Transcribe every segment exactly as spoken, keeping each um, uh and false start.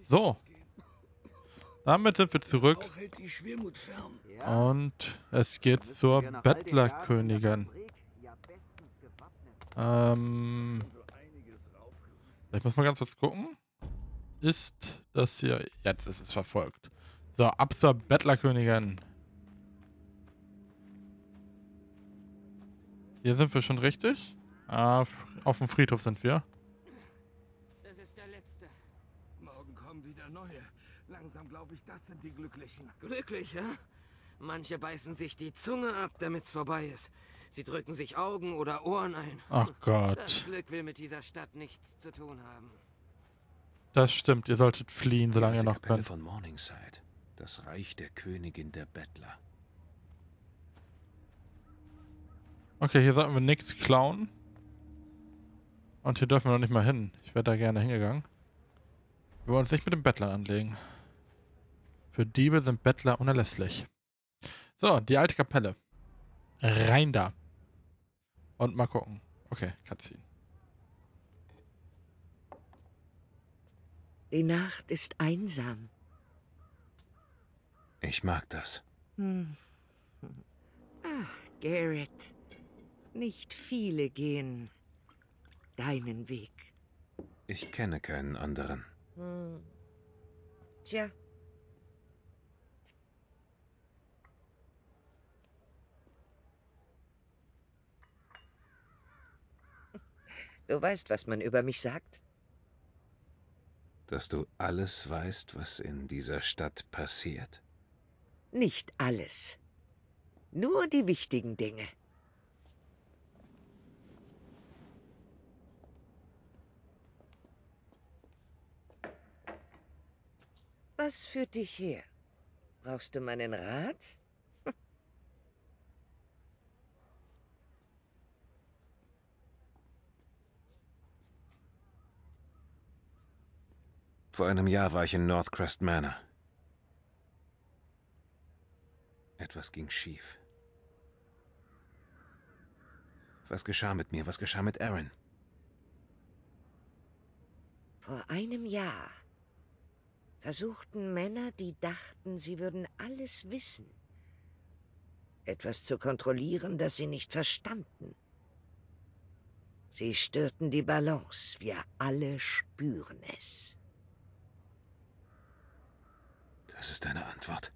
So, damit sind wir zurück Auch hält die Schwermut fern. Ja, und es geht müssen zur wir nach all den Jahren in der Bettlerkönigin. Fabrik ja bestens gewappnet. Ähm, ich muss mal ganz kurz gucken. Ist das hier... Jetzt ist es verfolgt. So, ab zur Bettlerkönigin. Hier sind wir schon richtig? Ah, auf dem Friedhof sind wir. Das ist der letzte. Morgen kommen wieder neue. Langsam glaube ich, das sind die Glücklichen. Glücklich, ja? Manche beißen sich die Zunge ab, damit's vorbei ist. Sie drücken sich Augen oder Ohren ein. Ach Das Gott. Glück will mit dieser Stadt nichts zu tun haben. Das stimmt, ihr solltet fliehen, solange ihr Die noch Kapelle könnt. von Morningside. Das Reich der Königin der Bettler. Okay, hier sollten wir nichts klauen. Und hier dürfen wir noch nicht mal hin. Ich wäre da gerne hingegangen. Wir wollen uns nicht mit den Bettlern anlegen. Für Diebe sind Bettler unerlässlich. So, die alte Kapelle. Rein da. Und mal gucken. Okay, Cutscene. Die Nacht ist einsam. Ich mag das. Hm. Ah, Garrett. Nicht viele gehen deinen Weg. Ich kenne keinen anderen. Hm. Tja. Du weißt, was man über mich sagt? Dass du alles weißt, was in dieser Stadt passiert. Nicht alles. Nur die wichtigen Dinge. Was führt dich her? Brauchst du meinen Rat? Vor einem Jahr war ich in Northcrest Manor. Etwas ging schief. Was geschah mit mir? Was geschah mit Aaron? Vor einem Jahr versuchten Männer, die dachten, sie würden alles wissen, etwas zu kontrollieren, das sie nicht verstanden. Sie störten die Balance. Wir alle spüren es. Das ist deine Antwort.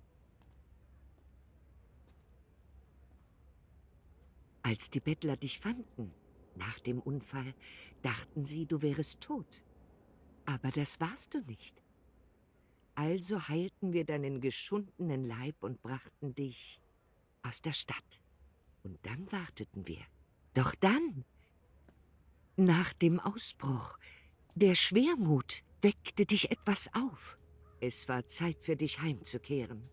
Als die Bettler dich fanden, nach dem Unfall, dachten sie, du wärest tot. Aber das warst du nicht. Also heilten wir deinen geschundenen Leib und brachten dich aus der Stadt. Und dann warteten wir. Doch dann, nach dem Ausbruch, der Schwermut weckte dich etwas auf. Es war Zeit für dich heimzukehren.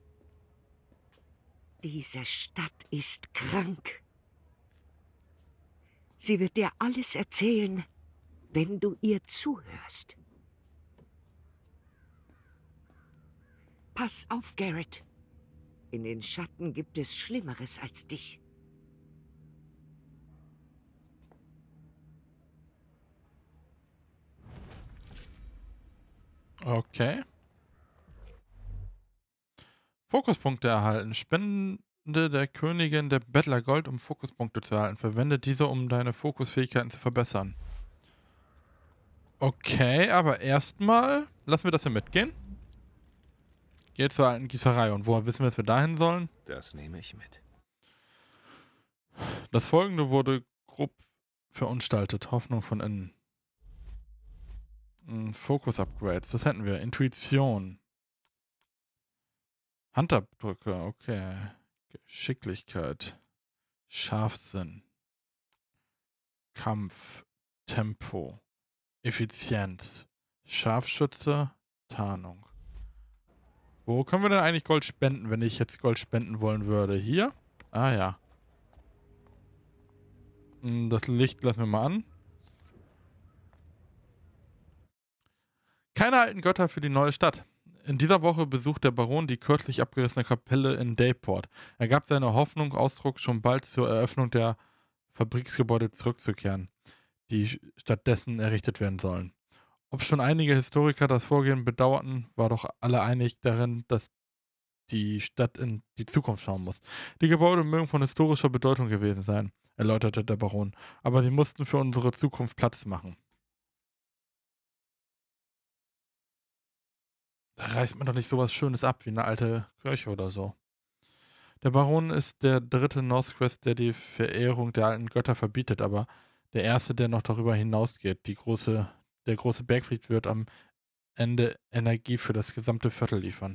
Diese Stadt ist krank. Sie wird dir alles erzählen, wenn du ihr zuhörst. Pass auf, Garrett. In den Schatten gibt es Schlimmeres als dich. Okay. Fokuspunkte erhalten. Spende der Königin der Bettler Gold, um Fokuspunkte zu erhalten. Verwende diese, um deine Fokusfähigkeiten zu verbessern. Okay, aber erstmal lassen wir das hier mitgehen. Geht zur alten Gießerei. Und woher wissen wir, dass wir dahin sollen? Das nehme ich mit. Das folgende wurde grob verunstaltet. Hoffnung von innen. Fokus-Upgrades. Das hätten wir. Intuition. Handabdrücke. Okay. Geschicklichkeit. Scharfsinn. Kampf. Tempo. Effizienz. Scharfschütze. Tarnung. Wo können wir denn eigentlich Gold spenden, wenn ich jetzt Gold spenden wollen würde? Hier? Ah ja. Das Licht lassen wir mal an. Keine alten Götter für die neue Stadt. In dieser Woche besucht der Baron die kürzlich abgerissene Kapelle in Dayport. Er gab seiner Hoffnung Ausdruck, schon bald zur Eröffnung der Fabriksgebäude zurückzukehren, die stattdessen errichtet werden sollen. Ob schon einige Historiker das Vorgehen bedauerten, war doch alle einig darin, dass die Stadt in die Zukunft schauen muss. Die Gebäude mögen von historischer Bedeutung gewesen sein, erläuterte der Baron, aber sie mussten für unsere Zukunft Platz machen. Da reißt man doch nicht sowas Schönes ab wie eine alte Kirche oder so. Der Baron ist der dritte Northquest, der die Verehrung der alten Götter verbietet, aber der erste, der noch darüber hinausgeht. Die große, der große Bergfried wird am Ende Energie für das gesamte Viertel liefern.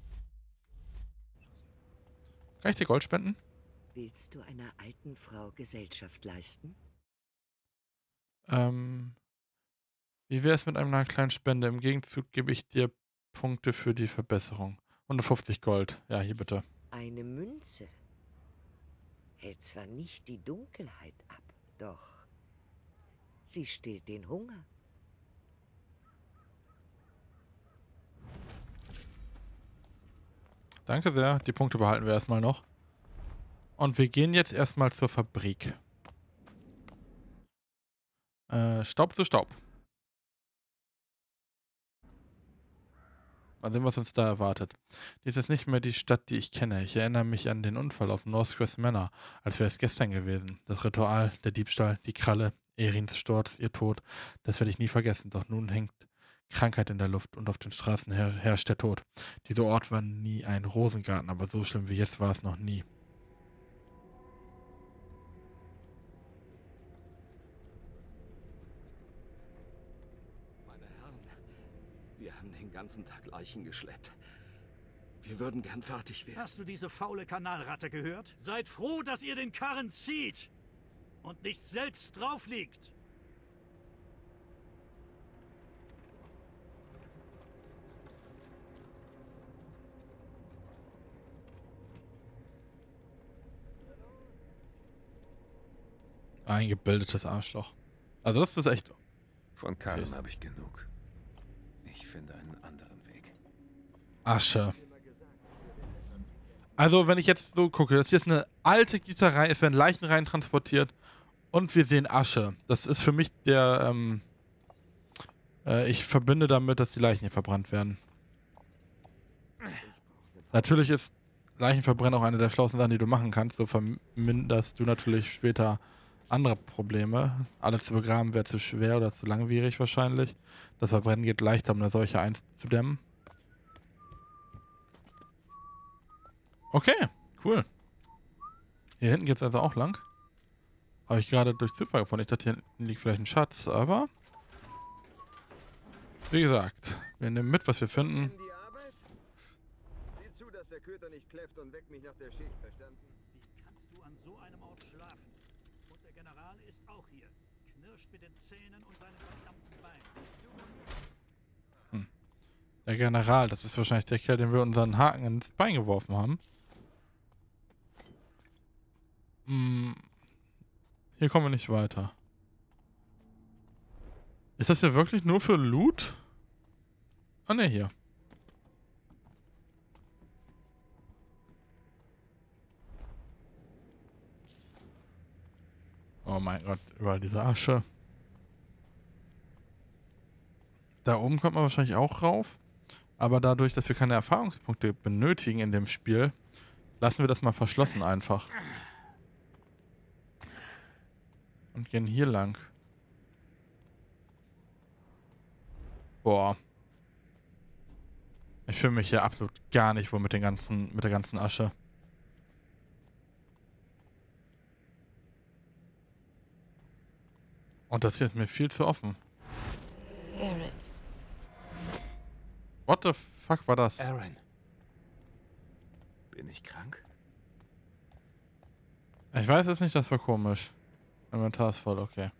Kann ich dir Gold spenden? Willst du einer alten Frau Gesellschaft leisten? Ähm, wie wäre es mit einer kleinen Spende? Im Gegenzug gebe ich dir Punkte für die Verbesserung. hundertfünfzig Gold. Ja, hier bitte. Eine Münze hält zwar nicht die Dunkelheit ab, doch sie stillt den Hunger. Danke sehr. Die Punkte behalten wir erstmal noch. Und wir gehen jetzt erstmal zur Fabrik. Äh, Staub zu Staub. Mal sehen, was uns da erwartet. Dies ist nicht mehr die Stadt, die ich kenne. Ich erinnere mich an den Unfall auf Northquest Manor, als wäre es gestern gewesen. Das Ritual, der Diebstahl, die Kralle, Erins Sturz, ihr Tod, das werde ich nie vergessen. Doch nun hängt Krankheit in der Luft und auf den Straßen her herrscht der Tod. Dieser Ort war nie ein Rosengarten, aber so schlimm wie jetzt war es noch nie. Meine Herren, wir haben den ganzen Tag Leichen geschleppt. Wir würden gern fertig werden. Hast du diese faule Kanalratte gehört? Seid froh, dass ihr den Karren zieht und nicht selbst drauf liegt. Eingebildetes Arschloch. Also das ist echt... Von Karren habe ich genug. Ich finde einen anderen Weg. Asche. Also wenn ich jetzt so gucke, das ist jetzt eine alte Gießerei, es werden Leichen rein transportiert und wir sehen Asche. Das ist für mich der, ähm, äh, ich verbinde damit, dass die Leichen hier verbrannt werden. Natürlich ist Leichenverbrennen auch eine der schlauesten Sachen, die du machen kannst. So verminderst du natürlich später andere Probleme. Alle zu begraben wäre zu schwer oder zu langwierig wahrscheinlich. Das Verbrennen geht leichter, um eine Seuche einzudämmen. Okay, cool. Hier hinten geht es also auch lang. Habe ich gerade durch Zufall gefunden. Ich dachte, hier hinten liegt vielleicht ein Schatz, aber... Wie gesagt, wir nehmen mit, was wir finden. Die Arbeit? Sieh zu, dass der Köter nicht kläfft und weck mich nach der Schicht, verstanden? Wie kannst du an so einem Ort schlafen? Und der General ist auch hier. Knirscht mit den Zähnen und seinem verdammten Bein. Hm. Der General, das ist wahrscheinlich der Kerl, den wir unseren Haken ins Bein geworfen haben. Hm. Hier kommen wir nicht weiter. Ist das hier wirklich nur für Loot? Ah ne, hier. Oh mein Gott, überall diese Asche. Da oben kommt man wahrscheinlich auch rauf. Aber dadurch, dass wir keine Erfahrungspunkte benötigen in dem Spiel, lassen wir das mal verschlossen einfach. Und gehen hier lang. Boah. Ich fühle mich hier absolut gar nicht wohl mit den ganzen, mit der ganzen Asche. Und das hier ist mir viel zu offen. Barrett. What the fuck war das? Aaron. Bin ich krank? Ich weiß es nicht, das war komisch. Inventar ist voll, okay.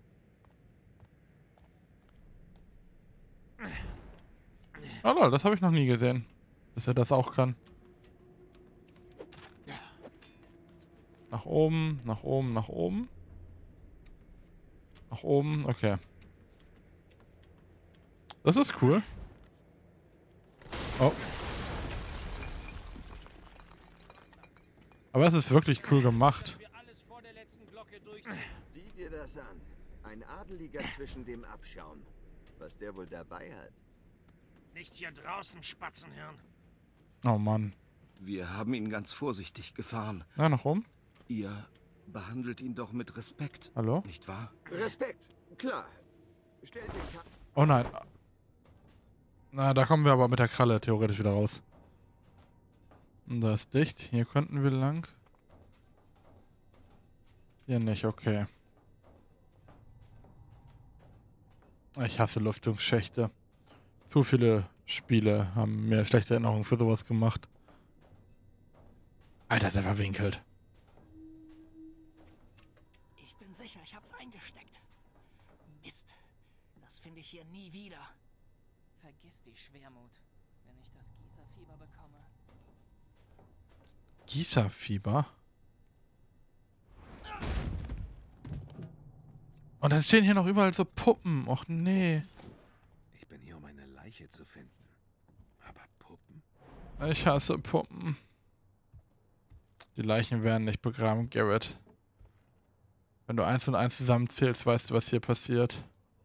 Oh lol, das habe ich noch nie gesehen. Dass er das auch kann. Nach oben, nach oben, nach oben. Nach oben, okay. Das ist cool. Oh. Aber es ist wirklich cool gemacht. Sieh dir das an. Ein Adeliger zwischen dem Abschaum. Was der wohl dabei hat. Nicht hier draußen, Spatzenhirn. Oh Mann. Wir haben ihn ganz vorsichtig gefahren. Na, nach oben? Ihr behandelt ihn doch mit Respekt, Hallo? nicht wahr? Respekt, klar. Stell den Ka Oh nein. Na, da kommen wir aber mit der Kralle theoretisch wieder raus. Und da ist dicht. Hier könnten wir lang. Hier nicht, okay. Ich hasse Lüftungsschächte. Zu viele Spiele haben mir schlechte Erinnerungen für sowas gemacht. Alter, ist er verwinkelt. Ich bin sicher, ich hab's eingesteckt. Mist. Das finde ich hier nie wieder. Vergiss die Schwermut, wenn ich das Gießerfieber bekomme. Gießerfieber? Und dann stehen hier noch überall so Puppen. Och nee. Ich bin hier, um eine Leiche zu finden. Aber Puppen? Ich hasse Puppen. Die Leichen werden nicht begraben, Garrett. Wenn du eins und eins zusammenzählst, weißt du, was hier passiert.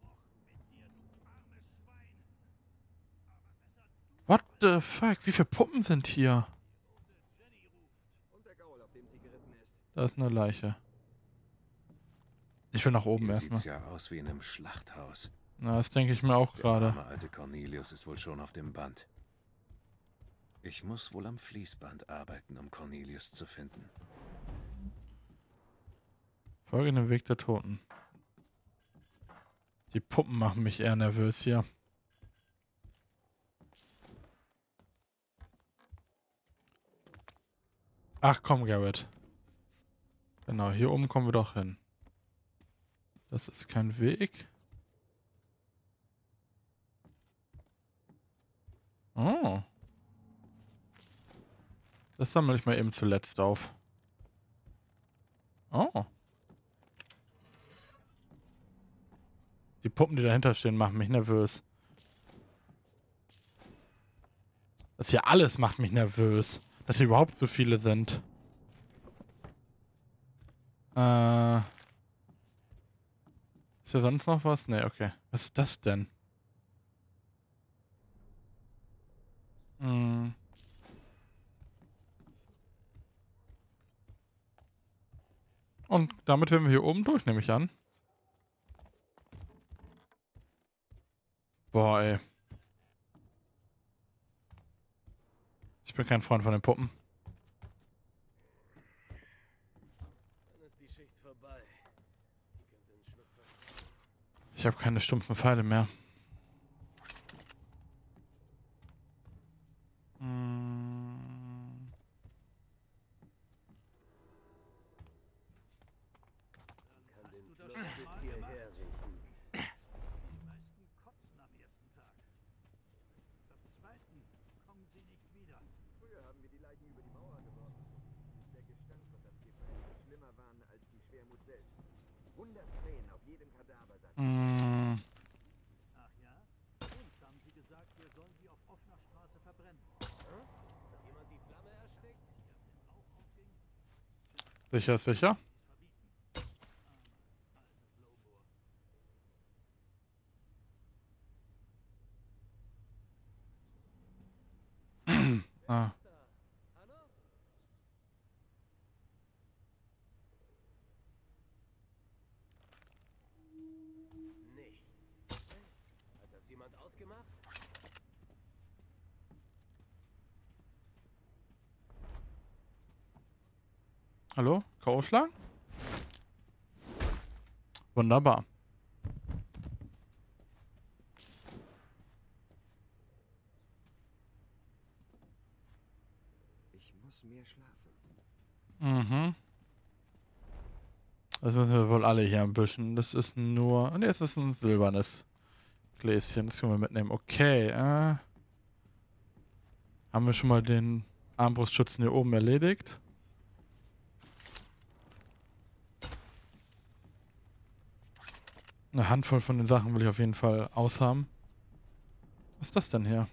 What the fuck? Wie viele Puppen sind hier? und der Gaul, auf dem sie geritten ist. Da ist eine Leiche. Ich will nach oben Hier erstmal. sieht's ja aus wie in einem Schlachthaus. Na, das denke ich mir auch Der gerade. arme alte Cornelius ist wohl schon auf dem Band. Ich muss wohl am Fließband arbeiten, um Cornelius zu finden. Folge dem Weg der Toten. Die Puppen machen mich eher nervös hier. Ach komm, Garrett. Genau, hier oben kommen wir doch hin. Das ist kein Weg. Oh. Das sammle ich mal eben zuletzt auf. Oh. Die Puppen, die dahinter stehen, machen mich nervös. Das hier alles macht mich nervös. Dass hier überhaupt so viele sind. Äh. Ist hier sonst noch was? Ne, okay. Was ist das denn? Hm. Und damit werden wir hier oben durch, nehme ich an. Boah, ey. Ich bin kein Freund von den Puppen. Ich habe keine stumpfen Pfeile mehr. Hm. Die meisten kotzen am ersten Tag. Am zweiten kommen sie nicht wieder. Früher haben wir die Leichen über die Mauer geworfen. Der Gestank und das Gefäß schlimmer waren als die Schwermut selbst. hundert Tränen auf jedem Kadaver, sagt Hm. Ach ja? Uns haben sie gesagt, wir sollen sie auf offener Straße verbrennen. Hat jemand die Flamme erstickt? Ja, wenn Rauch aufging, Sicher, sicher. Ah. Nichts. Hat das jemand ausgemacht? Hallo? K O schlagen? Wunderbar. Ich muss mehr schlafen. Mhm. Das müssen wir wohl alle hier ein bisschen. Das ist nur... Ne, es ist ein silbernes Gläschen. Das können wir mitnehmen. Okay, äh... haben wir schon mal den Armbrustschützen hier oben erledigt? Eine Handvoll von den Sachen will ich auf jeden Fall aushaben. Was ist das denn hier?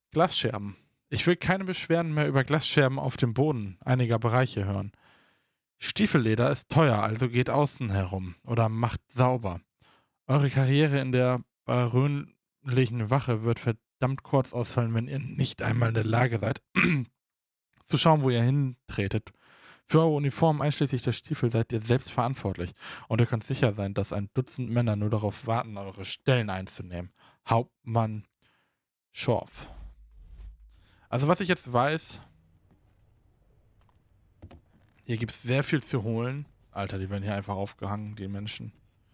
Glasscherben. Ich will keine Beschwerden mehr über Glasscherben auf dem Boden einiger Bereiche hören. Stiefelleder ist teuer, also geht außen herum oder macht sauber. Eure Karriere in der barönlichen Wache wird verdammt kurz ausfallen, wenn ihr nicht einmal in der Lage seid, zu schauen, wo ihr hintretet. Für eure Uniform einschließlich der Stiefel seid ihr selbst verantwortlich und ihr könnt sicher sein, dass ein Dutzend Männer nur darauf warten, eure Stellen einzunehmen. Hauptmann Schorf. Also was ich jetzt weiß, hier gibt es sehr viel zu holen. Alter, die werden hier einfach aufgehangen, die Menschen.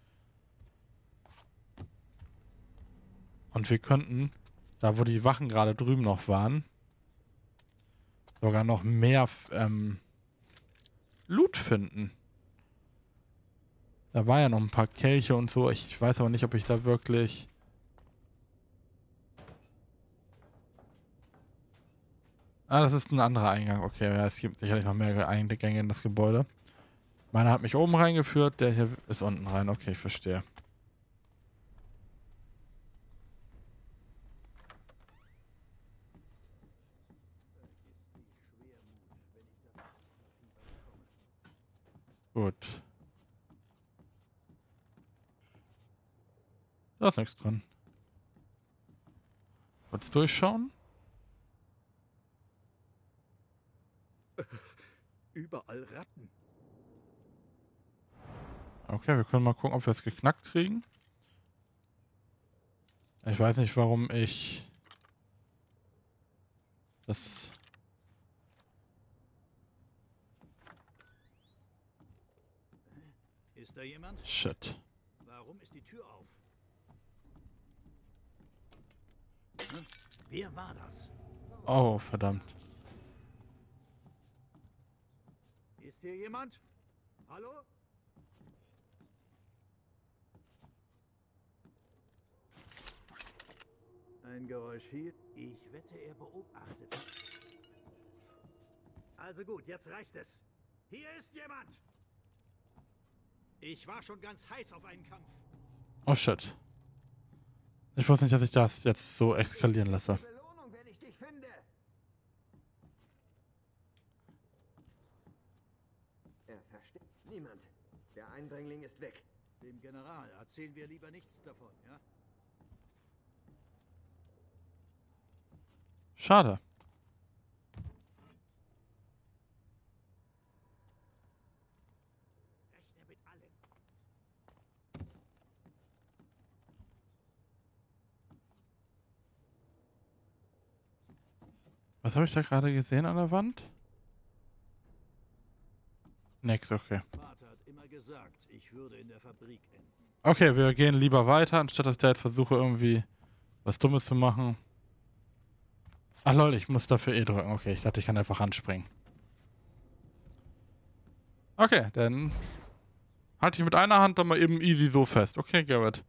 Und wir könnten, da wo die Wachen gerade drüben noch waren, sogar noch mehr ähm, Loot finden. Da war ja noch ein paar Kelche und so. Ich weiß aber nicht, ob ich da wirklich... Ah, das ist ein anderer Eingang. Okay, ja, es gibt sicherlich noch mehr Eingänge in das Gebäude. Meiner hat mich oben reingeführt, der hier ist unten rein. Okay, ich verstehe. Gut. Da ist nichts dran. Kurz durchschauen. Überall Ratten. Okay, wir können mal gucken, ob wir es geknackt kriegen. Ich weiß nicht, warum ich das... Ist da jemand? Shit. Warum ist die Tür auf? Hm? Wer war das? Oh, verdammt. Ist hier jemand? Hallo? Ein Geräusch hier. Ich wette, er beobachtet. Also gut, jetzt reicht es. Hier ist jemand! Ich war schon ganz heiß auf einen Kampf. Oh shit. Ich wusste nicht, dass ich das jetzt so eskalieren lasse. Belohnung, wenn ich dich finde. Er versteht. Niemand. Der Eindringling ist weg. Dem General erzählen wir lieber nichts davon, ja? Schade. Rechne mit allem. Was habe ich da gerade gesehen an der Wand? Nix, okay. Vater hat immer gesagt, ich würde in der Fabrik enden. Okay, wir gehen lieber weiter, anstatt dass ich da jetzt versuche, irgendwie was Dummes zu machen. Ach lol, ich muss dafür E drücken. Okay, ich dachte, ich kann einfach ranspringen. Okay, dann halte ich mit einer Hand dann mal eben easy so fest. Okay, Garrett.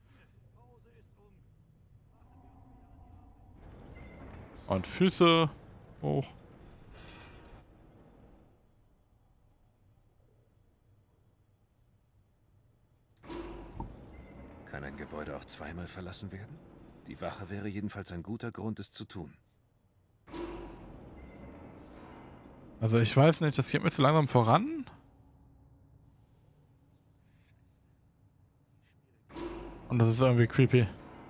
Und Füße hoch. Kann ein Gebäude auch zweimal verlassen werden? Die Wache wäre jedenfalls ein guter Grund, es zu tun. Also ich weiß nicht, das geht mir zu langsam voran. Und das ist irgendwie creepy.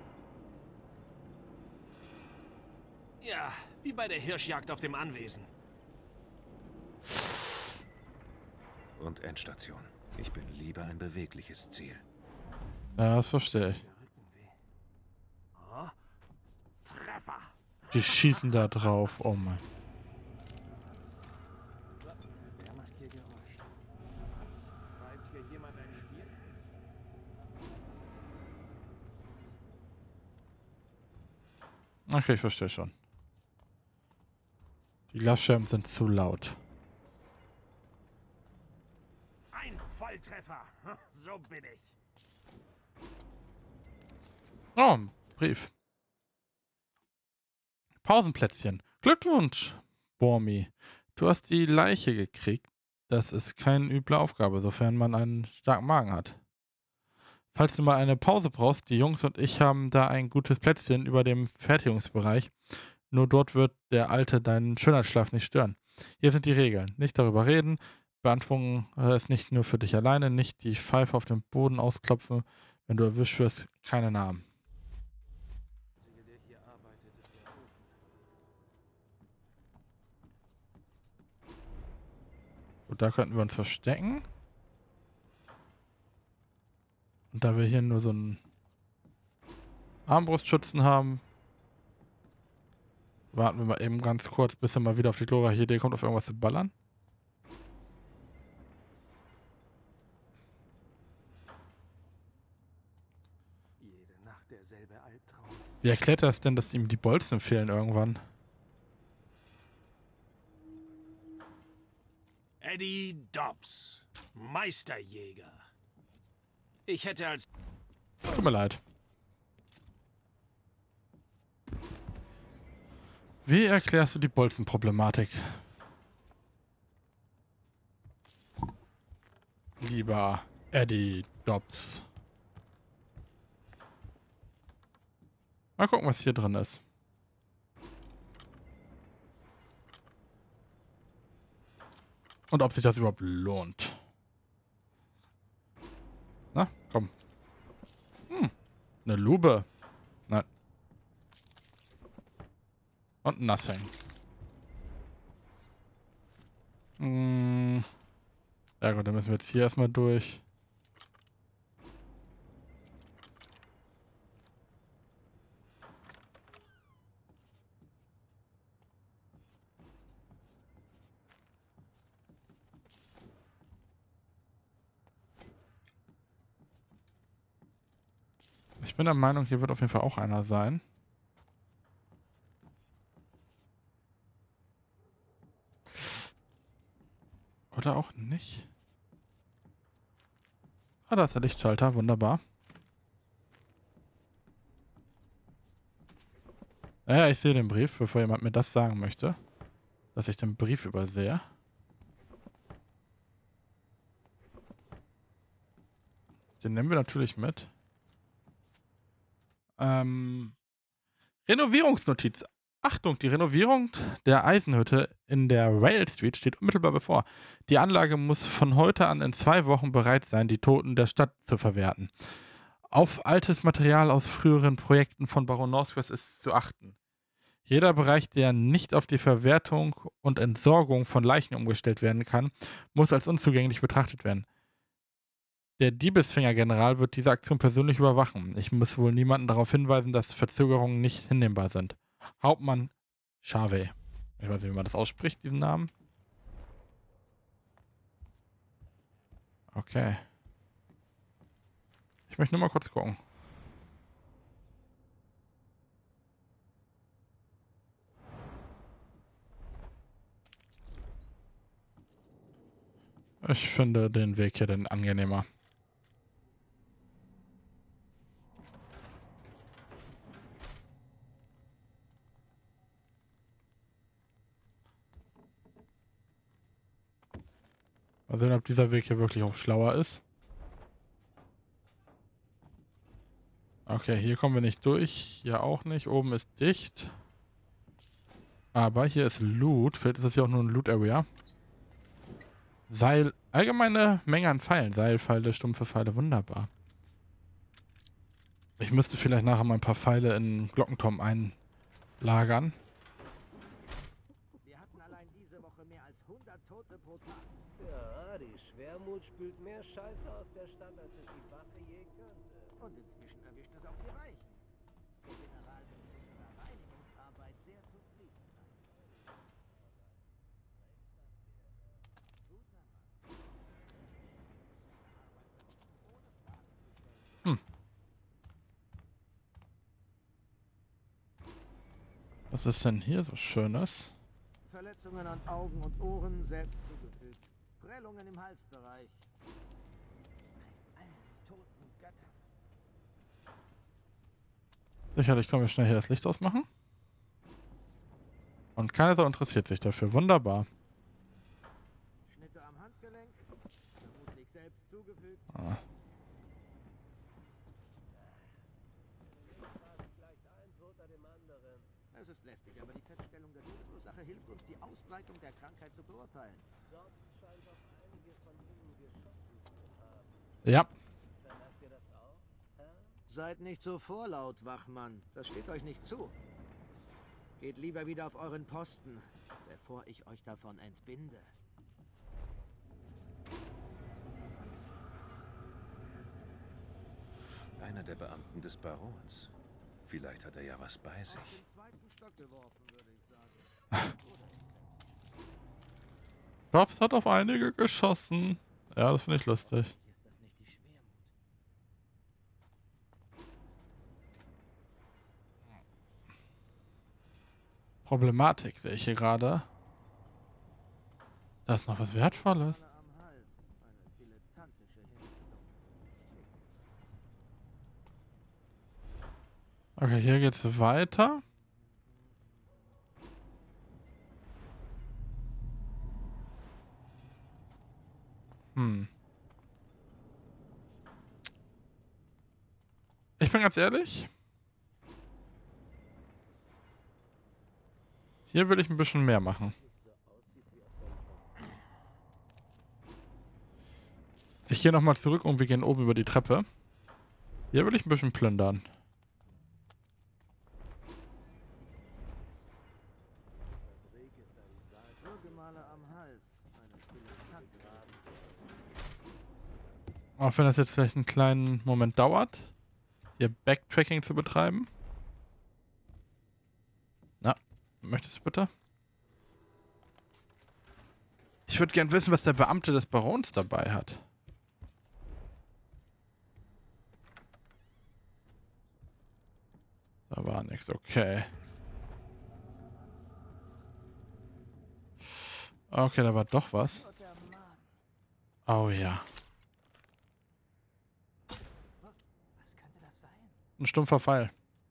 Ja, wie bei der Hirschjagd auf dem Anwesen. Und Endstation. Ich bin lieber ein bewegliches Ziel. Ja, das verstehe ich. Oh, Treffer. Die schießen da drauf. Oh mein. Wer macht hier Geräusch? Treibt hier jemand ein Spiel? Okay, ich verstehe schon. Die Glasscherben sind zu laut. Ein Volltreffer. So bin ich. Oh, ein Brief. Pausenplätzchen. Glückwunsch, Bormi. Du hast die Leiche gekriegt. Das ist keine üble Aufgabe, sofern man einen starken Magen hat. Falls du mal eine Pause brauchst, die Jungs und ich haben da ein gutes Plätzchen über dem Fertigungsbereich. Nur dort wird der Alte deinen Schönheitsschlaf nicht stören. Hier sind die Regeln. Nicht darüber reden, Beanspruchung äh, ist nicht nur für dich alleine, nicht die Pfeife auf dem Boden ausklopfen, wenn du erwischt wirst, keine Namen. Der hier arbeitet, ist der Ofen. Gut, da könnten wir uns verstecken. Und da wir hier nur so einen Armbrustschützen haben, warten wir mal eben ganz kurz, bis er mal wieder auf die glorreiche Idee kommt, auf irgendwas zu ballern. Jede Nacht derselbe Albtraum. Wie erklärt er das denn, dass ihm die Bolzen fehlen irgendwann? Eddie Dobbs, Meisterjäger. Ich hätte als... Tut mir leid. Wie erklärst du die Bolzenproblematik? Lieber Eddie Dobbs. Mal gucken, was hier drin ist. Und ob sich das überhaupt lohnt. Na, komm. Hm, eine Lube. Nein. Und nothing. Hm. Ja gut, dann müssen wir jetzt hier erstmal durch. Ich bin der Meinung, hier wird auf jeden Fall auch einer sein. Oder auch nicht. Ah, da ist der Lichtschalter. Wunderbar. Ja, ich sehe den Brief, bevor jemand mir das sagen möchte. Dass ich den Brief übersehe. Den nehmen wir natürlich mit. Ähm, Renovierungsnotiz. Achtung, die Renovierung der Eisenhütte in der Rail Street steht unmittelbar bevor. Die Anlage muss von heute an in zwei Wochen bereit sein, die Toten der Stadt zu verwerten. Auf altes Material aus früheren Projekten von Baron Northwest ist zu achten. Jeder Bereich, der nicht auf die Verwertung und Entsorgung von Leichen umgestellt werden kann, muss als unzugänglich betrachtet werden. Der Diebesfinger-General wird diese Aktion persönlich überwachen. Ich muss wohl niemanden darauf hinweisen, dass Verzögerungen nicht hinnehmbar sind. Hauptmann Chavez. Ich weiß nicht, wie man das ausspricht, diesen Namen. Okay. Ich möchte nur mal kurz gucken. Ich finde den Weg hier dann angenehmer. Mal sehen, ob dieser Weg hier wirklich auch schlauer ist. Okay, hier kommen wir nicht durch. Hier auch nicht. Oben ist dicht. Aber hier ist Loot. Vielleicht ist das hier auch nur ein Loot-Area. Seil. Allgemeine Menge an Pfeilen. Seilpfeile, stumpfe Pfeile. Wunderbar. Ich müsste vielleicht nachher mal ein paar Pfeile in Glockenturm einlagern. Wir hatten allein diese Woche mehr als hundert Tote pro Tag. Ja, die Schwermut spült mehr Scheiße aus der Stadt, als es die Wache je könnte. Und inzwischen erwischt es auch die Reichen. Der General wird mit unserer Reinigungsarbeit sehr zufrieden sein. Hm. Was ist denn hier so Schönes? Verletzungen an Augen und Ohren selbst zugefügt. Prellungen im Halsbereich. Alle toten Götter. Sicherlich können wir schnell hier das Licht ausmachen. Und keiner so interessiert sich dafür. Wunderbar. Schnitte am Handgelenk. Vermutlich selbst zugefügt. Ah. Es ist lästig, aber die Feststellung der Todesursache hilft uns, die Ausbreitung der Krankheit zu beurteilen. Dort scheint auf einen Ja. Verlasst ihr das auch? Hä? Seid nicht so vorlaut, Wachmann. Das steht euch nicht zu. Geht lieber wieder auf euren Posten, bevor ich euch davon entbinde. Einer der Beamten des Barons. Vielleicht hat er ja was bei sich. Den zweiten Stock geworfen, würde ich sagen. Drops hat auf einige geschossen. Ja, das finde ich lustig. Ist das nicht die Schwermut? Problematik sehe ich hier gerade. Da ist noch was Wertvolles. Alle am Hals. Eine dilettantische Hinrichtung. Okay, hier geht's weiter. Hm. Ich bin ganz ehrlich. Hier will ich ein bisschen mehr machen. Ich gehe nochmal zurück und wir gehen oben über die Treppe. Hier will ich ein bisschen plündern. Würgemale am Hals. Eine dilettantische Auch wenn das jetzt vielleicht einen kleinen Moment dauert, hier Backtracking zu betreiben. Na, möchtest du bitte? Ich würde gern wissen, was der Beamte des Barons dabei hat. Da war nichts, okay. Okay, da war doch was. Oh ja. Was könnte das sein? Ein stumpfer Pfeil.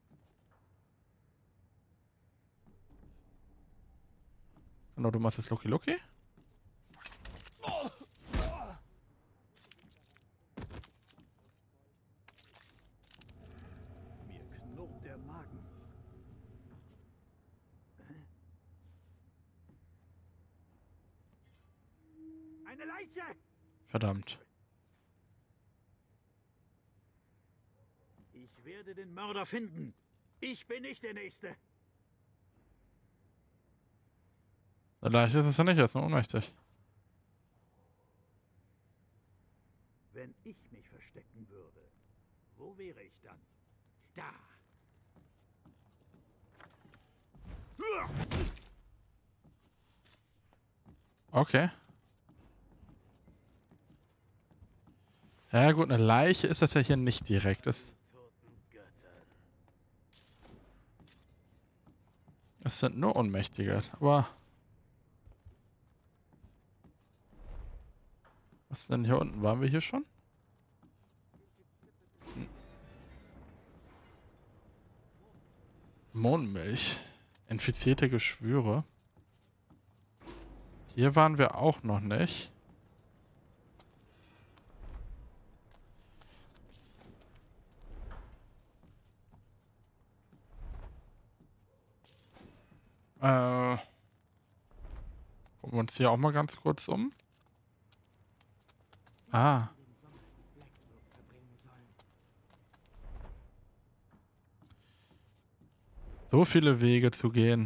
Genau, du machst jetzt Lucky Lucky. Mir knurrt der Magen. Eine Leiche! Verdammt. Ich werde den Mörder finden. Ich bin nicht der Nächste. Der Leiche ist es ja nicht, er ist nur ohnmächtig. Wenn ich mich verstecken würde, wo wäre ich dann? Da! Okay. Ja gut, eine Leiche ist das ja hier nicht direkt. Das, das sind nur Ohnmächtige. Aber... Was ist denn hier unten? Waren wir hier schon? Hm. Mondmilch. Infizierte Geschwüre. Hier waren wir auch noch nicht. Äh, gucken wir uns hier auch mal ganz kurz um. Ah. So viele Wege zu gehen.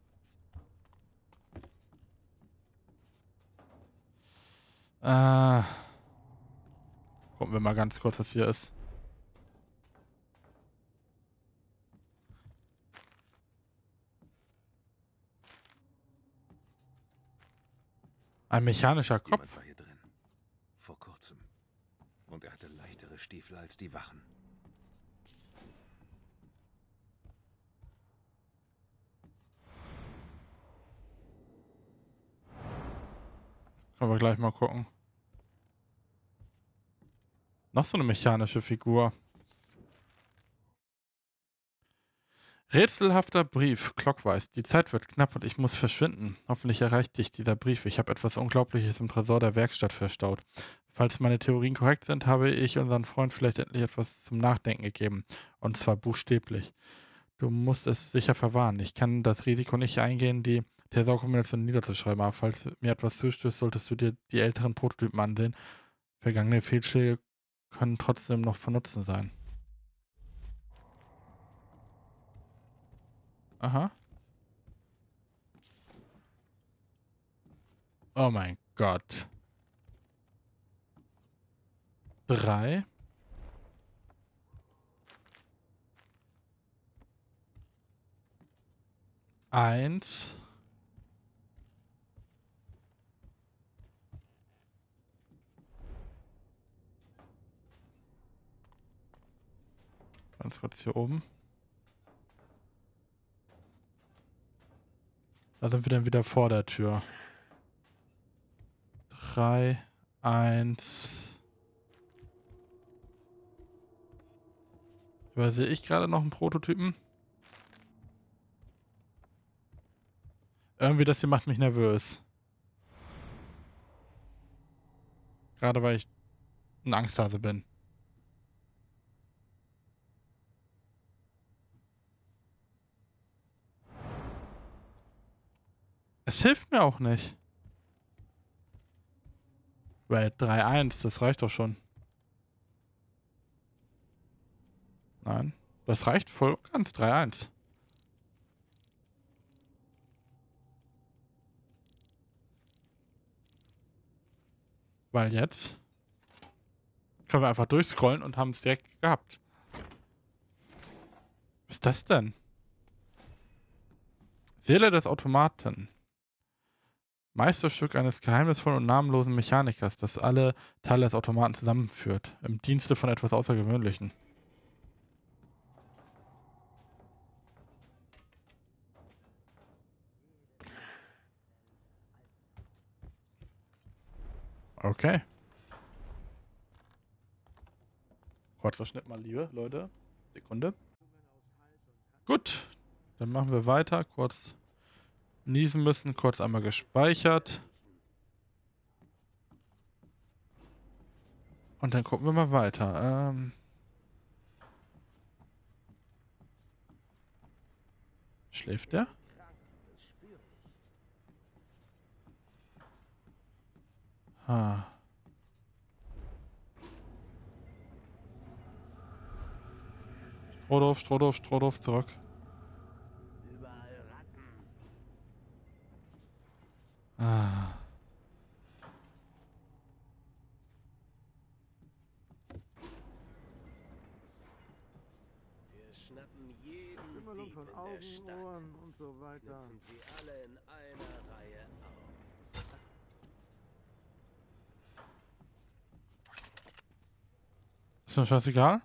Äh, gucken wir mal ganz kurz, was hier ist. Ein mechanischer Kopf. Jemand war hier drin. Vor kurzem. Und er hatte leichtere Stiefel als die Wachen. Können wir gleich mal gucken. Noch so eine mechanische Figur. Rätselhafter Brief, Clockwise. Die Zeit wird knapp und ich muss verschwinden. Hoffentlich erreicht dich dieser Brief. Ich habe etwas Unglaubliches im Tresor der Werkstatt verstaut. Falls meine Theorien korrekt sind, habe ich unseren Freund vielleicht endlich etwas zum Nachdenken gegeben. Und zwar buchstäblich. Du musst es sicher verwahren. Ich kann das Risiko nicht eingehen, die Tesorkombination niederzuschreiben. Aber falls mir etwas zustößt, solltest du dir die älteren Prototypen ansehen. Vergangene Fehlschläge können trotzdem noch von Nutzen sein. Aha. Oh mein Gott. Drei. Eins. Ganz kurz hier oben. Da sind wir dann wieder vor der Tür. Drei, eins. Übersehe ich gerade noch einen Prototypen? Irgendwie das hier macht mich nervös. Gerade weil ich ein Angsthase bin. Es hilft mir auch nicht. Weil drei eins, das reicht doch schon. Nein, das reicht voll ganz. drei eins. Weil jetzt können wir einfach durchscrollen und haben es direkt gehabt. Was ist das denn? Seele des Automaten. Meisterstück eines geheimnisvollen und namenlosen Mechanikers, das alle Teile des Automaten zusammenführt. Im Dienste von etwas Außergewöhnlichen. Okay. Kurzer Schnitt mal, liebe Leute. Sekunde. Gut. Dann machen wir weiter. Kurz niesen müssen. Kurz einmal gespeichert. Und dann gucken wir mal weiter. Ähm Schläft der? Ah. Strohdorf, Strohdorf, Strohdorf, zurück. Ah. Wir schnappen jeden Stümmelung Dieb von in der Augen, Stadt. Ohren und so weiter. Knüpfen sie alle in einer Reihe auf. Ist mir scheißegal?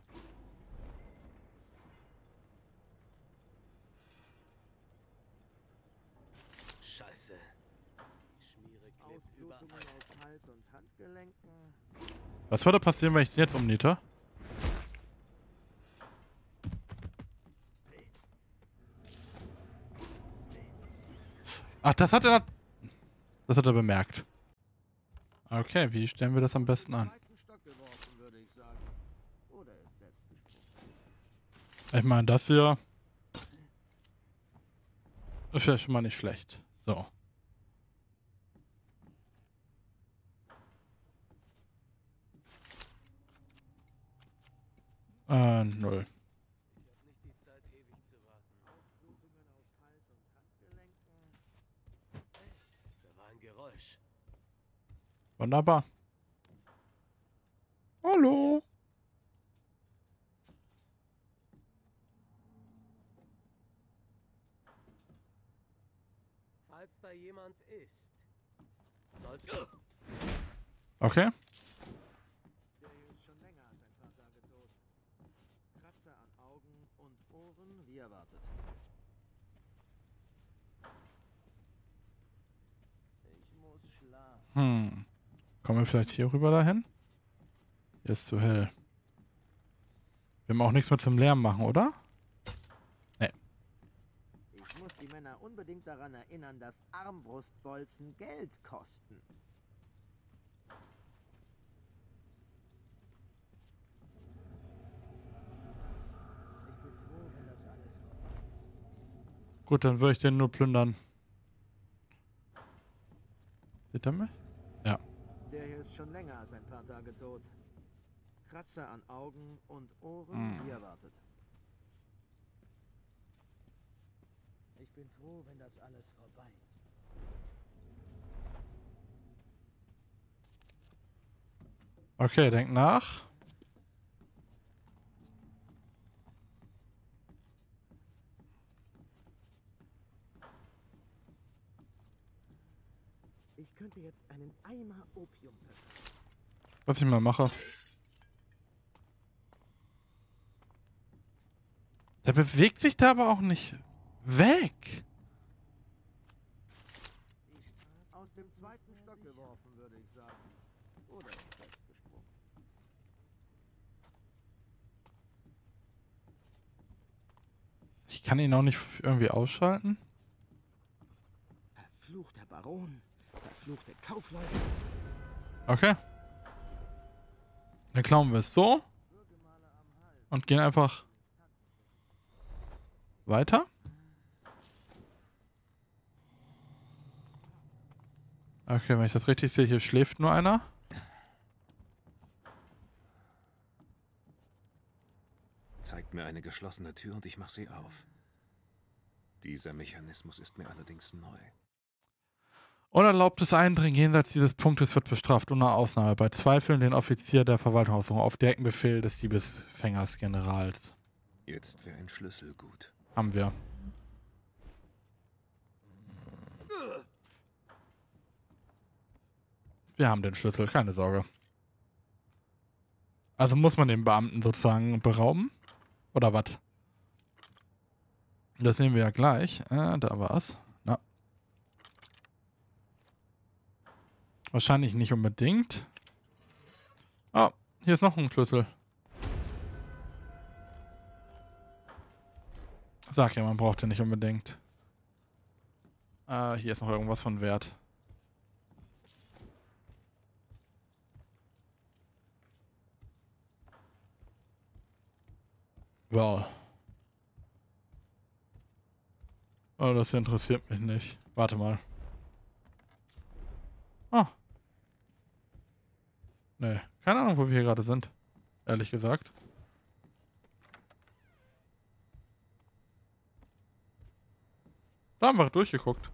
Scheiße. Die Schmiere klebt überall. Ausblutungen aus Hals und Handgelenken. Was würde passieren, wenn ich den jetzt umniete? Ach, das hat er... Das hat er bemerkt. Okay, wie stellen wir das am besten an? Ich meine, das hier... ist ja schon mal nicht schlecht. So. Äh, null. Ich hab nicht die Zeit, ewig zu warten. Ausblutungen aus Hals und Handgelenken. Da war ein Geräusch. Wunderbar. Hallo. Falls da jemand ist, sollte... Okay. Der hier ist schon länger als ein paar Tage tot. Kratzer an Augen und Ohren, wie erwartet. Ich muss schlafen. Hm. Kommen wir vielleicht hier rüber dahin? Hier ist zu hell. Wir haben auch nichts mehr zum Lärm machen, oder? Nee. Ich muss die Männer unbedingt daran erinnern, dass Armbrustbolzen Geld kosten. Ich bin froh, wenn das alles... Gut, dann würde ich den nur plündern. Seht ihr mich? Ja. Der hier ist schon länger als ein paar Tage tot. Kratzer an Augen und Ohren, Hm. wie erwartet. Ich bin froh, wenn das alles vorbei ist. Okay, denk nach. Ich könnte jetzt einen Eimer Opium verkaufen. Was ich mal mache. Der bewegt sich da aber auch nicht weg. Aus dem zweiten Stock geworfen, würde ich sagen. Oder festgesprungen. Ich kann ihn auch nicht irgendwie ausschalten. Verfluchter Baron. Verfluchte Kaufleute. Okay. Dann klauen wir es so. Und gehen einfach weiter. Okay, wenn ich das richtig sehe, hier schläft nur einer. Zeigt mir eine geschlossene Tür und ich mache sie auf. Dieser Mechanismus ist mir allerdings neu. Unerlaubtes Eindringen jenseits dieses Punktes wird bestraft, ohne Ausnahme. Bei Zweifeln den Offizier der Verwaltungshausordnung auf direkten Befehl des Diebesfängers Generals. Jetzt wäre ein Schlüssel gut. Haben wir. Wir haben den Schlüssel, keine Sorge. Also muss man den Beamten sozusagen berauben? Oder was? Das sehen wir ja gleich. Äh, da war's. Na. Wahrscheinlich nicht unbedingt. Oh, hier ist noch ein Schlüssel. Sag ja, man braucht den nicht unbedingt. Äh, hier ist noch irgendwas von Wert. Wow. Oh, das interessiert mich nicht. Warte mal. Ah. Nee, keine Ahnung, wo wir hier gerade sind. Ehrlich gesagt. Da haben wir durchgeguckt.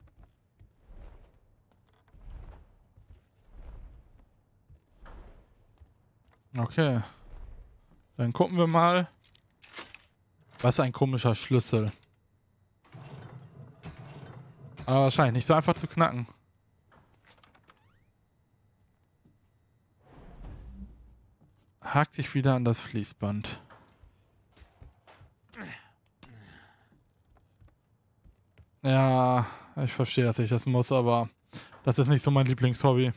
Okay. Dann gucken wir mal. Was ein komischer Schlüssel. Aber wahrscheinlich nicht so einfach zu knacken. Hakt sich wieder an das Fließband. Ja, ich verstehe, dass ich das muss, aber das ist nicht so mein Lieblingshobby.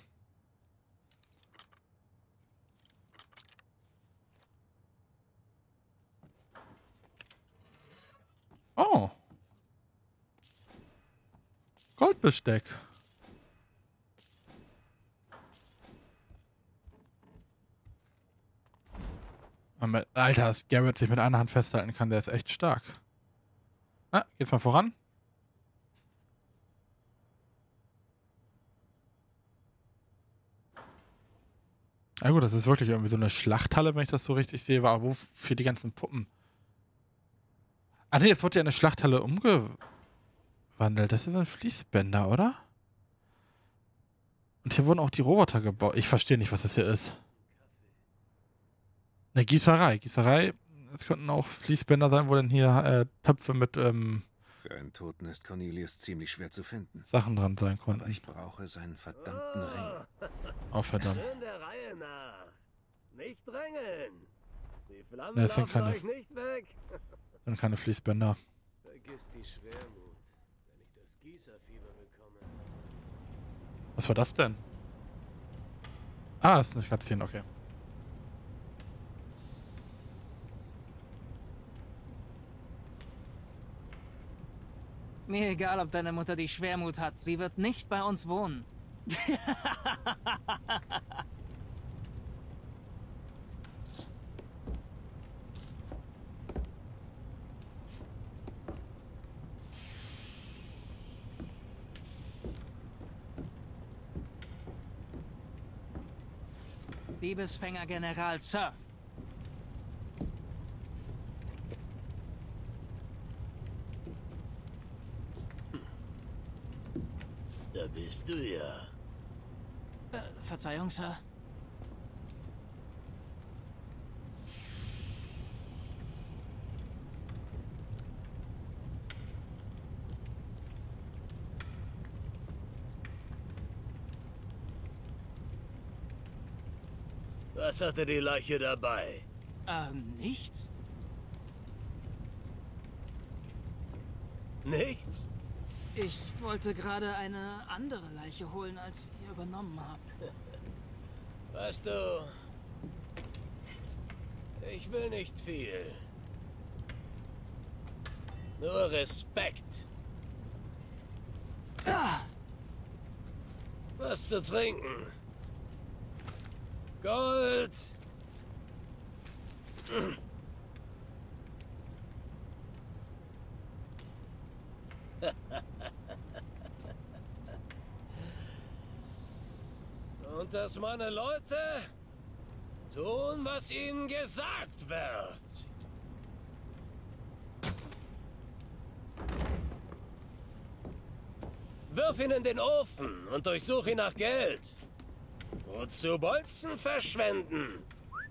Oh. Goldbesteck. Alter, dass Garrett sich mit einer Hand festhalten kann, der ist echt stark. Na, geht's mal voran. Na gut, das ist wirklich irgendwie so eine Schlachthalle, wenn ich das so richtig sehe. Aber wofür die ganzen Puppen? Ah ne, jetzt wird ja eine Schlachthalle umgewandelt. Das ist ein Fließbänder, oder? Und hier wurden auch die Roboter gebaut. Ich verstehe nicht, was das hier ist. Eine Gießerei. Gießerei, es könnten auch Fließbänder sein, wo dann hier äh, Töpfe mit ähm, Für einen Toten ist Cornelius ziemlich schwer zu finden. Sachen dran sein konnten. Aber ich brauche seinen verdammten Ring. Oh, verdammt. Schön der Reihe nach. Nicht drängeln. Die Flammen Ne, das sind laufen keine, euch nicht weg. sind keine Fließbänder. Vergiss die Schwermut, wenn ich das Gießerfieber bekomme. Was war das denn? Ah, das ist eine Cutscene, okay. Mir egal, ob deine Mutter die Schwermut hat. Sie wird nicht bei uns wohnen. Diebesfänger General, Sir. Da bist du ja. Äh, Verzeihung, Sir. Was hatte die Leiche dabei? Ähm, nichts? Nichts? Ich wollte gerade eine andere Leiche holen, als ihr übernommen habt. Weißt du, ich will nicht viel. Nur Respekt. Ah! Was zu trinken? Gold. Und dass meine Leute tun, was ihnen gesagt wird. Wirf ihn in den Ofen und durchsuch ihn nach Geld. Wozu Bolzen verschwenden?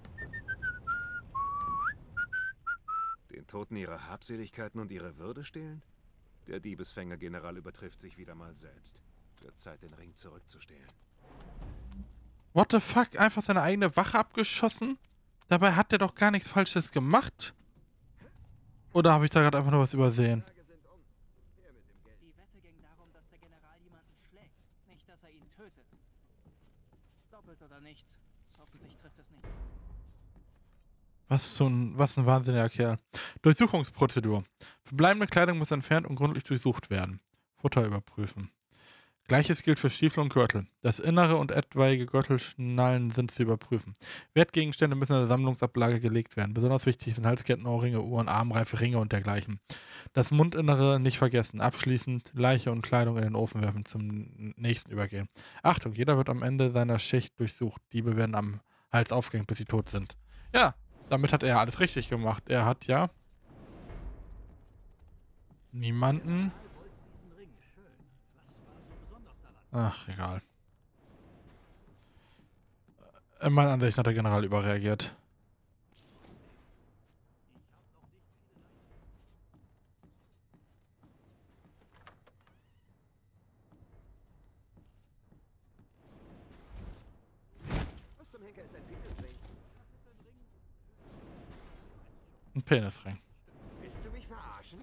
Den Toten ihre Habseligkeiten und ihre Würde stehlen? Der Diebesfänger-General übertrifft sich wieder mal selbst. Wird Zeit, den Ring zurückzustehlen. What the fuck? Einfach seine eigene Wache abgeschossen? Dabei hat er doch gar nichts Falsches gemacht. Oder habe ich da gerade einfach nur was übersehen? Die Wette ging darum, dass der General jemanden schlägt, nicht, dass er ihn tötet. Doppelt oder nichts. Hoffentlich trifft es nicht. Was so ein, was ein wahnsinniger Kerl. Durchsuchungsprozedur. Verbleibende Kleidung muss entfernt und gründlich durchsucht werden. Futter überprüfen. Gleiches gilt für Stiefel und Gürtel. Das innere und etwaige Gürtelschnallen sind zu überprüfen. Wertgegenstände müssen in der Sammlungsablage gelegt werden. Besonders wichtig sind Halsketten, Ohrringe, Uhren, Armreife, Ringe und dergleichen. Das Mundinnere nicht vergessen. Abschließend Leiche und Kleidung in den Ofen werfen, zum nächsten übergehen. Achtung, jeder wird am Ende seiner Schicht durchsucht. Diebe werden am Hals aufgehängt, bis sie tot sind. Ja, damit hat er alles richtig gemacht. Er hat ja niemanden... Ach, egal. In meiner Ansicht hat der General überreagiert. Was zum Henker ist ein Penisring? Ein Penisring. Willst du mich verarschen?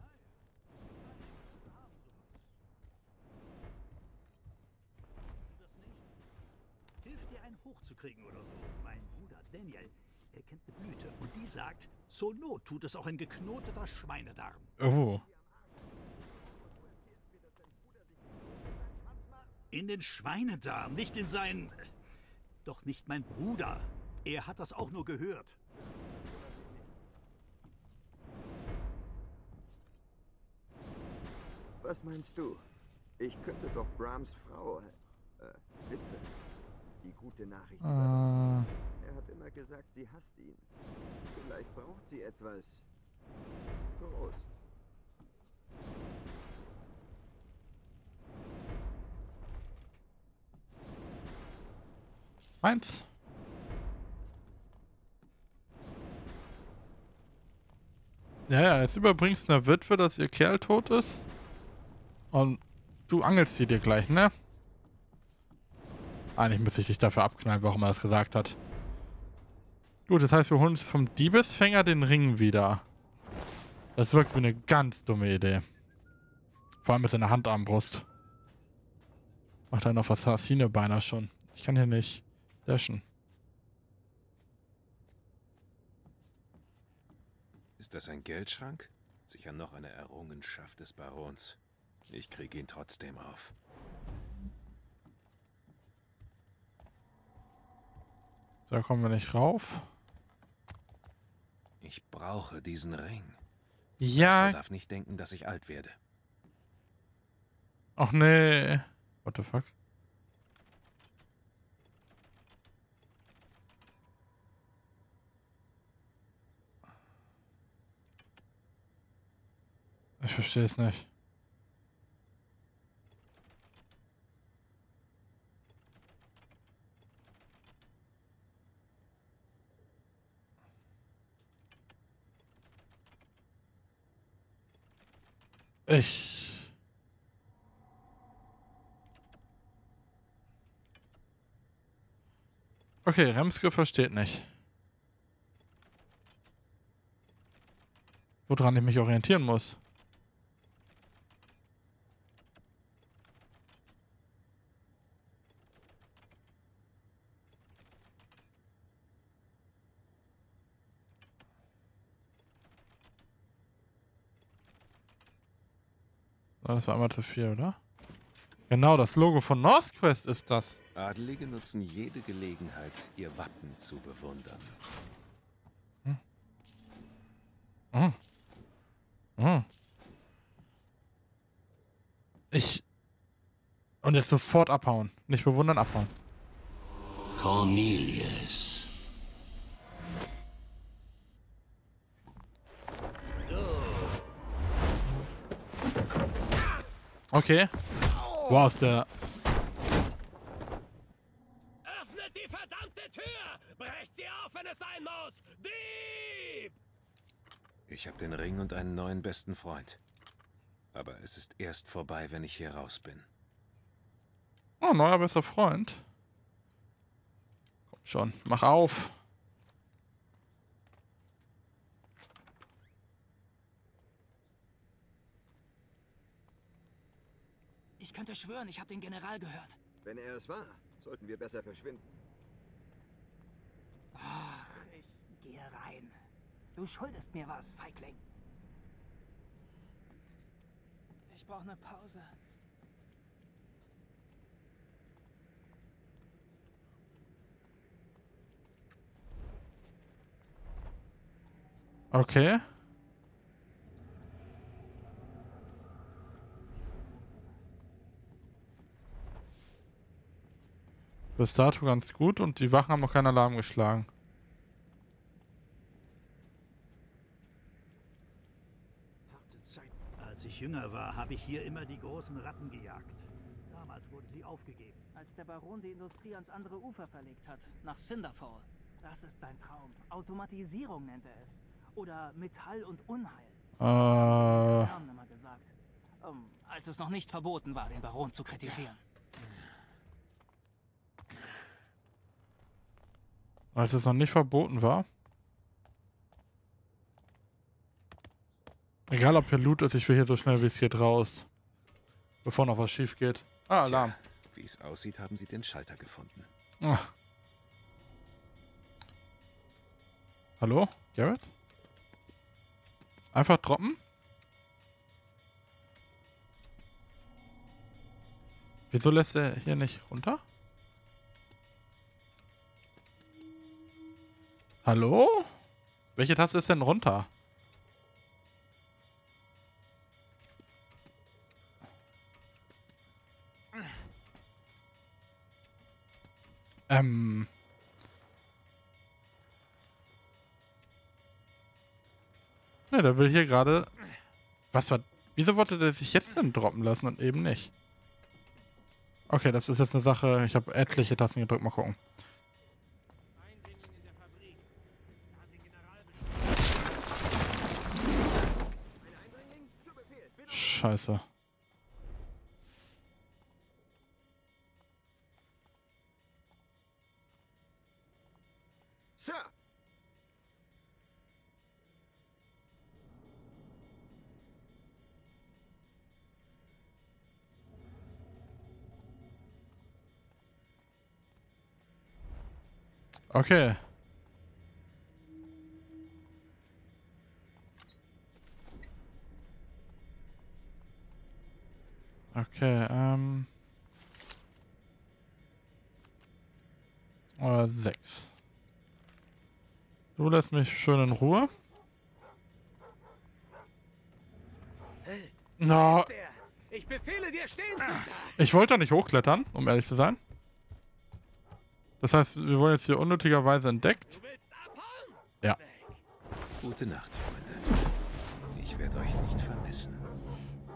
Hilft dir, einen hochzukriegen oder so. Mein Bruder Daniel, er kennt eine Blüte. Und die sagt, zur Not tut es auch ein geknoteter Schweinedarm. Oh. In den Schweinedarm, nicht in seinen... Doch nicht mein Bruder. Er hat das auch nur gehört. Was meinst du? Ich könnte doch Brahms Frau, äh, Witwe, die gute Nachricht Äh. überbringen. Er hat immer gesagt, sie hasst ihn. Vielleicht braucht sie etwas. Trost. Meins. Ja, ja, jetzt überbringst du einer Witwe, dass ihr Kerl tot ist. Und du angelst sie dir gleich, ne? Eigentlich müsste ich dich dafür abknallen, warum er das gesagt hat. Gut, das heißt, wir holen uns vom Diebesfänger den Ring wieder. Das wirkt wie eine ganz dumme Idee. Vor allem mit seiner Handarmbrust. Macht er noch Assassine beinahe schon. Ich kann hier nicht dashen. Ist das ein Geldschrank? Sicher noch eine Errungenschaft des Barons. Ich kriege ihn trotzdem auf. Da kommen wir nicht rauf. Ich brauche diesen Ring. Ja. Er darf nicht denken, dass ich alt werde. Ach nee. What the fuck? Ich verstehe es nicht. Ich... Okay, Remske versteht nicht. Woran ich mich orientieren muss. Das war einmal zu viel, oder? Genau, das Logo von Northquest ist das. Adelige nutzen jede Gelegenheit, ihr Wappen zu bewundern. Hm. Hm. Hm. Ich... Und jetzt sofort abhauen. Nicht bewundern, abhauen. Cornelius. Okay. Wow, ist der... Öffnet die verdammte Tür! Brecht sie auf, wenn es sein muss! Dieb! Ich habe den Ring und einen neuen besten Freund. Aber es ist erst vorbei, wenn ich hier raus bin. Oh, neuer bester Freund. Komm schon, mach auf. Ich könnte schwören, ich habe den General gehört. Wenn er es war, sollten wir besser verschwinden. Ach, ich gehe rein. Du schuldest mir was, Feigling. Ich brauche eine Pause. Okay. Bis dato ganz gut und die Wachen haben noch keinen Alarm geschlagen. Harte Zeit. Als ich jünger war, habe ich hier immer die großen Ratten gejagt. Damals wurde sie aufgegeben. Als der Baron die Industrie ans andere Ufer verlegt hat, nach Cinderfall. Das ist sein Traum. Automatisierung nennt er es. Oder Metall und Unheil. Äh... Haben immer gesagt. Um, als es noch nicht verboten war, den Baron zu kritisieren. Als es noch nicht verboten war. Egal ob hier Loot ist, ich will hier so schnell wie es geht raus. Bevor noch was schief geht. Ah, Alarm. Wie es aussieht, haben sie den Schalter gefunden. Ach. Hallo? Garrett? Einfach droppen? Wieso lässt er hier nicht runter? Hallo? Welche Taste ist denn runter? Ähm. Ne, der will hier gerade... Was war... Wieso wollte der sich jetzt denn droppen lassen und eben nicht? Okay, das ist jetzt eine Sache... Ich habe etliche Tasten gedrückt. Mal gucken. Scheiße. Sir! Okay. Okay, ähm... Oder sechs. Du lässt mich schön in Ruhe. Hey, No. ich befehle dir, stehen Sie! Ich wollte da nicht hochklettern, um ehrlich zu sein. Das heißt, wir wurden jetzt hier unnötigerweise entdeckt. Ja. Gute Nacht, Freunde. Ich werde euch nicht vermissen.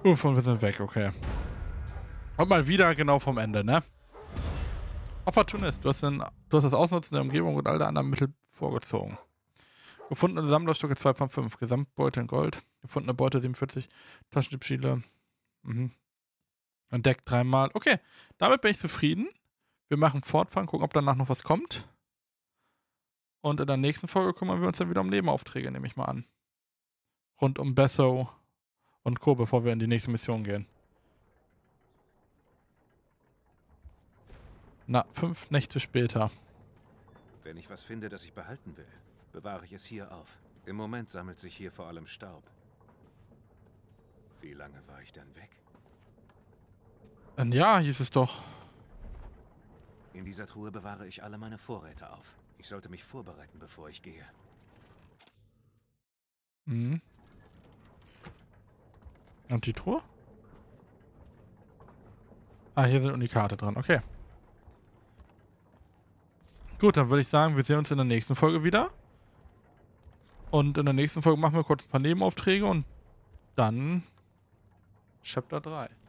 Uff, und wir sind weg, okay. Und mal wieder genau vom Ende, ne? Opportunist, du hast, den, du hast das Ausnutzen der Umgebung und all der anderen Mittel vorgezogen. Gefundene Sammlerstücke zwei von fünf, Gesamtbeute in Gold, gefundene Beute siebenundvierzig, Taschendiebschiele, mhm. Entdeckt dreimal. Okay, damit bin ich zufrieden. Wir machen Fortfahren, gucken, ob danach noch was kommt. Und in der nächsten Folge kümmern wir uns dann wieder um Nebenaufträge, nehme ich mal an. Rund um Besso und Co., bevor wir in die nächste Mission gehen. Na, fünf Nächte später. Wenn ich was finde, das ich behalten will, bewahre ich es hier auf. Im Moment sammelt sich hier vor allem Staub. Wie lange war ich dann weg? Ein Jahr hieß es doch. In dieser Truhe bewahre ich alle meine Vorräte auf. Ich sollte mich vorbereiten, bevor ich gehe. Mhm. Und die Truhe? Ah, hier sind Unikate dran. Okay. Gut, dann würde ich sagen, wir sehen uns in der nächsten Folge wieder. Und in der nächsten Folge machen wir kurz ein paar Nebenaufträge und dann Chapter drei.